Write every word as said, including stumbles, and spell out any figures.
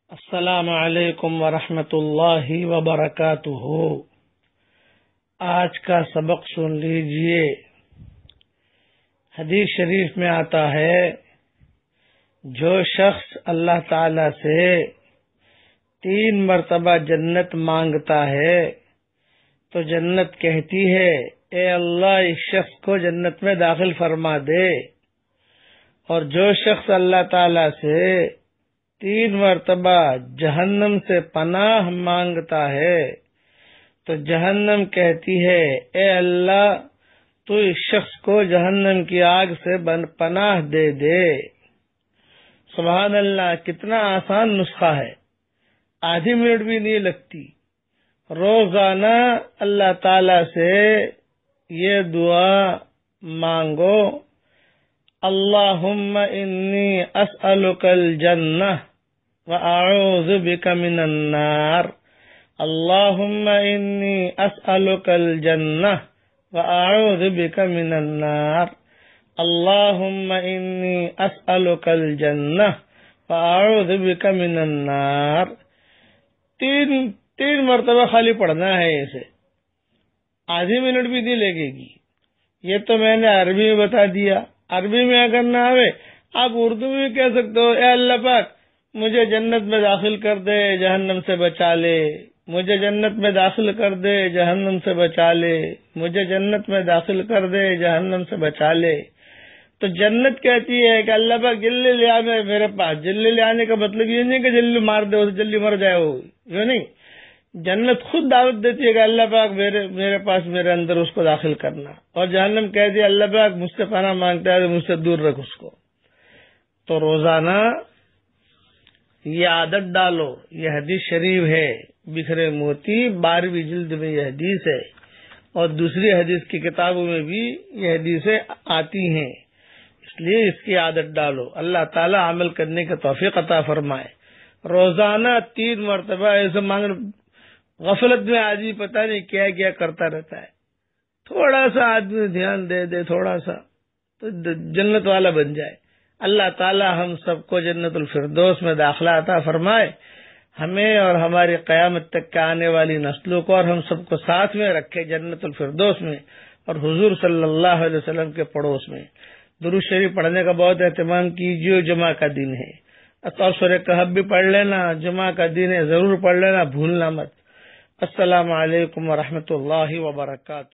السلام علیکم ورحمۃ اللہ وبرکاتہ۔ آج کا سبق سن لیجئے۔ حدیث شریف میں آتا ہے، جو شخص اللہ تعالی سے تین مرتبہ جنت مانگتا ہے تو جنت کہتی ہے، اے اللہ اس شخص کو جنت میں داخل فرما دے۔ اور جو شخص اللہ تعالی سے تین مرتبہ جہنم سے پناہ مانگتا ہے تو جہنم کہتی ہے، اے اللہ تو اس شخص کو جہنم کی آگ سے پناہ دے دے۔ سبحان اللہ، کتنا آسان نسخہ ہے، آدھی منٹ بھی نہیں لگتی۔ روزانہ اللہ تعالی سے یہ دعا مانگو، اللہم انی اسألک الجنہ وَأَعُوذُ بِكَ مِنَ النَّارِ اللہم انی اسألک الجنہ وَأَعُوذُ بِكَ مِنَ النَّارِ اللہم انی اسألک الجنہ وَأَعُوذُ بِكَ مِنَ النَّارِ۔ تین تین مرتبہ خالی پڑھنا ہے، اسے آدھی منٹ بھی نہیں لگے گی۔ یہ تو میں نے عربی میں بتا دیا، عربی میں اگر نہ آوے آپ اردو میں بھی کہہ سکتے ہو، اے اللہ پاک مجھے جنت میں داخل کر دے، جہنم سے بچا لے، مجھے جنت میں داخل کر دے، جہنم سے بچا لے، مجھے جنت میں داخل کر دے، جہنم سے بچا لے۔ تو جنت کہتی ہے کہ اللہ پاک جلدی لے آ میرے پاس۔ جلدی لے آنے کا مطلب یہ نہیں کہ جلدی مار دے، اسے جلدی مر جائے، وہ یہ نہیں۔ جنت خود دعوت دیتی ہے کہ اللہ پاک میرے میرے پاس، میرے اندر اس کو داخل کرنا۔ اور جہنم کہتی ہے اللہ پاک مجھ سے پناہ مانگتا ہے، مجھ سے دور رکھ اس کو۔ تو روزانہ یہ عادت ڈالو۔ یہ حدیث شریف ہے، بکھرے موتی بارہویں جلد میں یہ حدیث ہے، اور دوسری حدیث کی کتابوں میں بھی یہ حدیثیں آتی ہیں، اس لیے اس کی عادت ڈالو۔ اللہ تعالی عمل کرنے کا توفیق عطا فرمائے۔ روزانہ تین مرتبہ ایسے مانگ، غفلت میں آدمی پتہ نہیں کیا کیا کرتا رہتا ہے۔ تھوڑا سا آدمی دھیان دے دے، تھوڑا سا، تو جنت والا بن جائے۔ اللہ تعالی ہم سب کو جنت الفردوس میں داخلہ عطا فرمائے، ہمیں اور ہماری قیامت تک کے آنے والی نسلوں کو اور ہم سب کو ساتھ میں رکھے جنت الفردوس میں اور حضور صلی اللہ علیہ وسلم کے پڑوس میں۔ درود شریف پڑھنے کا بہت اہتمام کیجیے، جمعہ کا دن ہے، اور سورہ کہف بھی پڑھ لینا، جمعہ کا دن ہے، ضرور پڑھ لینا، بھولنا مت۔ السلام علیکم ورحمۃ اللہ وبرکاتہ۔